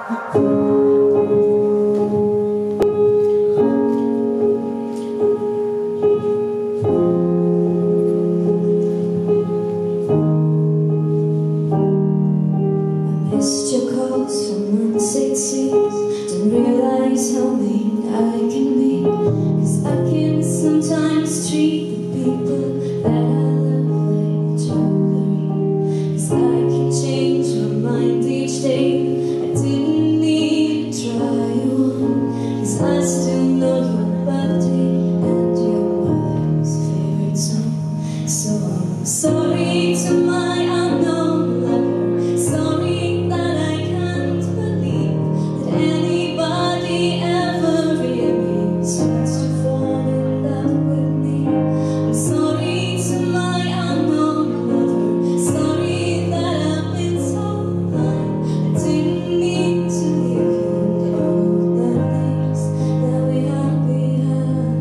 Missed your calls from unsaid scenes. Don't realize how mean I can be, 'cause I can sometimes treat the people that I love like jewelry. 'Cause I can change my mind each day. I didn't need to try on, 'cause I still know your birthday and your mother's favorite song. So I'm sorry to my unknown lover. Sorry that I can't believe that anybody ever really starts to fall in love with me. I'm sorry to my unknown lover. Sorry that I've been so blind. I didn't mean to leave you and all the things that we had behind.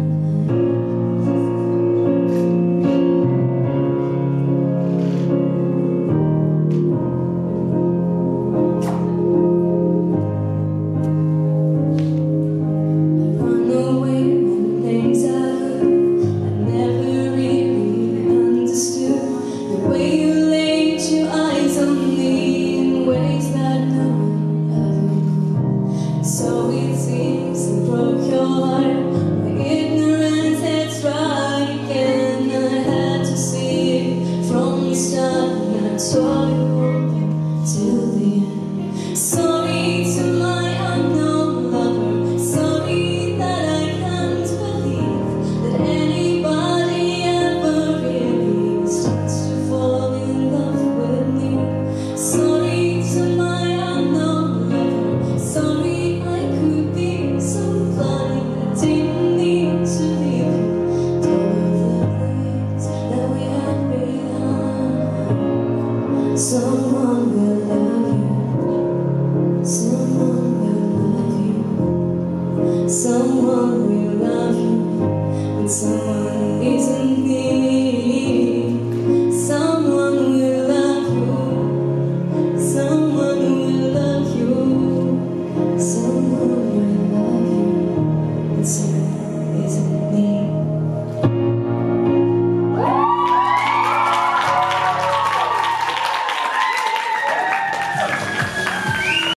So it seems I broke your heart. My ignorance hits right again. I had to see it from the start, and I saw you open till the end. Sorry to my unknown lover. Sorry that I can't believe that anybody ever really starts to fall in love with me. Sorry to my unknown lover. Sorry I could be so blind. I didn't need to leave you and all of the things that we had behind. Someone will love you. Someone will love you. Someone will love you when someone isn't